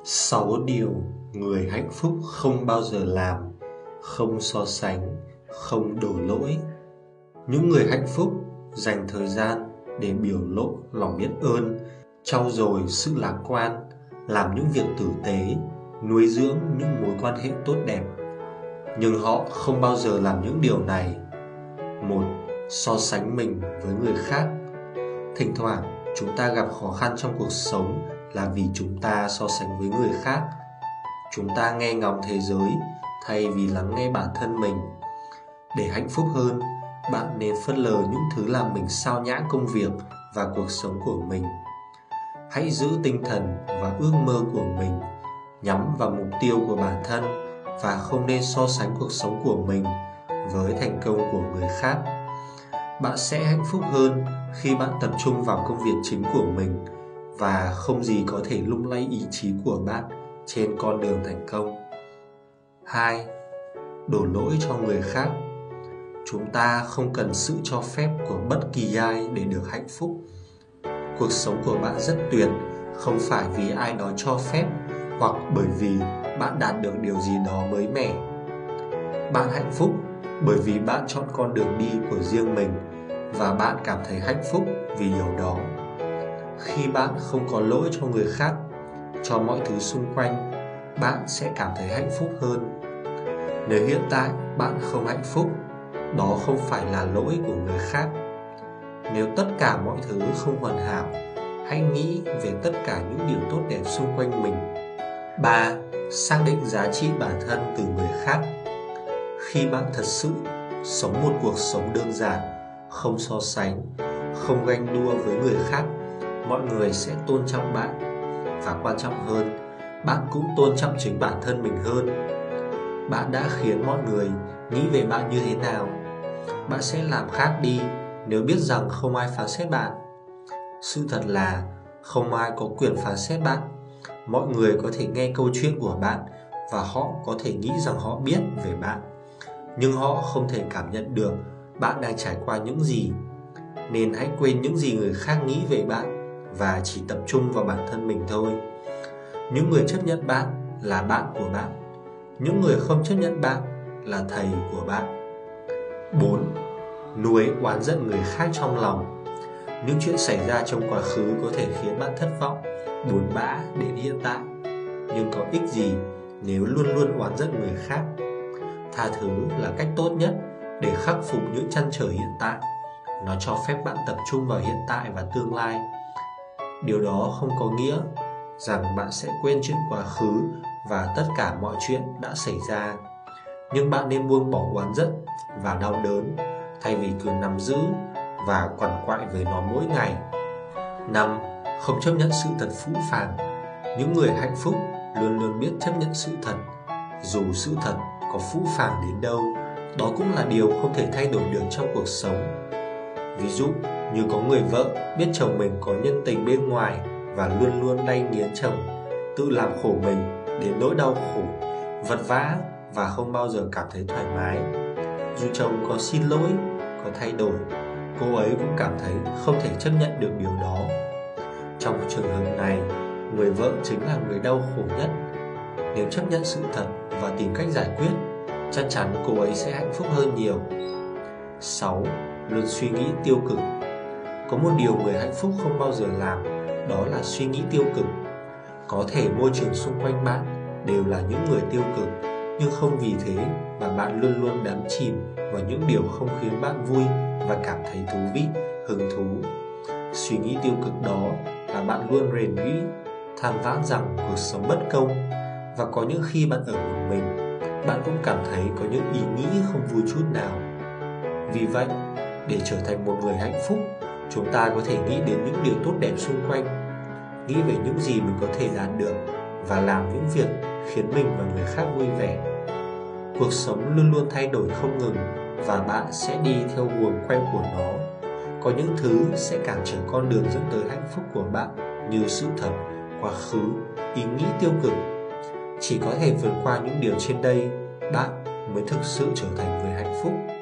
6 điều người hạnh phúc không bao giờ làm: không so sánh, không đổ lỗi. Những người hạnh phúc dành thời gian để biểu lộ lòng biết ơn, trau dồi sự lạc quan, làm những việc tử tế, nuôi dưỡng những mối quan hệ tốt đẹp. Nhưng họ không bao giờ làm những điều này. 1. So sánh mình với người khác. Thỉnh thoảng chúng ta gặp khó khăn trong cuộc sống là vì chúng ta so sánh với người khác. Chúng ta nghe ngóng thế giới thay vì lắng nghe bản thân mình. Để hạnh phúc hơn, bạn nên phớt lờ những thứ làm mình sao nhãng công việc và cuộc sống của mình. Hãy giữ tinh thần và ước mơ của mình, nhắm vào mục tiêu của bản thân và không nên so sánh cuộc sống của mình với thành công của người khác. Bạn sẽ hạnh phúc hơn khi bạn tập trung vào công việc chính của mình và không gì có thể lung lay ý chí của bạn trên con đường thành công. 2. Đổ lỗi cho người khác. Chúng ta không cần sự cho phép của bất kỳ ai để được hạnh phúc. Cuộc sống của bạn rất tuyệt, không phải vì ai đó cho phép hoặc bởi vì bạn đạt được điều gì đó mới mẻ. Bạn hạnh phúc bởi vì bạn chọn con đường đi của riêng mình và bạn cảm thấy hạnh phúc vì điều đó. Khi bạn không có lỗi cho người khác, cho mọi thứ xung quanh, bạn sẽ cảm thấy hạnh phúc hơn. Nếu hiện tại bạn không hạnh phúc, đó không phải là lỗi của người khác. Nếu tất cả mọi thứ không hoàn hảo, hãy nghĩ về tất cả những điều tốt đẹp xung quanh mình. 3. Xác định giá trị bản thân từ người khác. Khi bạn thật sự sống một cuộc sống đơn giản, không so sánh, không ganh đua với người khác, mọi người sẽ tôn trọng bạn. Và quan trọng hơn, bạn cũng tôn trọng chính bản thân mình hơn. Bạn đã khiến mọi người nghĩ về bạn như thế nào? Bạn sẽ làm khác đi nếu biết rằng không ai phán xét bạn. Sự thật là không ai có quyền phán xét bạn. Mọi người có thể nghe câu chuyện của bạn và họ có thể nghĩ rằng họ biết về bạn, nhưng họ không thể cảm nhận được bạn đang trải qua những gì. Nên hãy quên những gì người khác nghĩ về bạn và chỉ tập trung vào bản thân mình thôi. Những người chấp nhận bạn là bạn của bạn. Những người không chấp nhận bạn là thầy của bạn. 4. Nuôi oán giận người khác trong lòng. Những chuyện xảy ra trong quá khứ có thể khiến bạn thất vọng, buồn bã đến hiện tại. Nhưng có ích gì nếu luôn luôn oán giận người khác? Tha thứ là cách tốt nhất để khắc phục những trăn trở hiện tại. Nó cho phép bạn tập trung vào hiện tại và tương lai. Điều đó không có nghĩa rằng bạn sẽ quên chuyện quá khứ và tất cả mọi chuyện đã xảy ra. Nhưng bạn nên buông bỏ oán giận và đau đớn thay vì cứ nắm giữ và quằn quại với nó mỗi ngày. 5. Không chấp nhận sự thật phũ phàng. Những người hạnh phúc luôn luôn biết chấp nhận sự thật. Dù sự thật có phũ phàng đến đâu, đó cũng là điều không thể thay đổi được trong cuộc sống. Ví dụ như có người vợ biết chồng mình có nhân tình bên ngoài và luôn luôn đay nghiến chồng, tự làm khổ mình đến nỗi đau khổ, vật vã và không bao giờ cảm thấy thoải mái. Dù chồng có xin lỗi, có thay đổi, cô ấy cũng cảm thấy không thể chấp nhận được điều đó. Trong trường hợp này, người vợ chính là người đau khổ nhất. Nếu chấp nhận sự thật và tìm cách giải quyết, chắc chắn cô ấy sẽ hạnh phúc hơn nhiều. 6. Luôn suy nghĩ tiêu cực. Có một điều người hạnh phúc không bao giờ làm, đó là suy nghĩ tiêu cực. Có thể môi trường xung quanh bạn đều là những người tiêu cực, nhưng không vì thế mà bạn luôn luôn đắm chìm vào những điều không khiến bạn vui và cảm thấy thú vị, hứng thú. Suy nghĩ tiêu cực đó là bạn luôn rèn nghĩ, than vãn rằng cuộc sống bất công, và có những khi bạn ở một mình, bạn cũng cảm thấy có những ý nghĩ không vui chút nào. Vì vậy, để trở thành một người hạnh phúc, chúng ta có thể nghĩ đến những điều tốt đẹp xung quanh, nghĩ về những gì mình có thể đạt được và làm những việc khiến mình và người khác vui vẻ. Cuộc sống luôn luôn thay đổi không ngừng và bạn sẽ đi theo guồng quay của nó. Có những thứ sẽ cản trở con đường dẫn tới hạnh phúc của bạn, như sự thật, quá khứ, ý nghĩ tiêu cực. Chỉ có thể vượt qua những điều trên đây, bạn mới thực sự trở thành người hạnh phúc.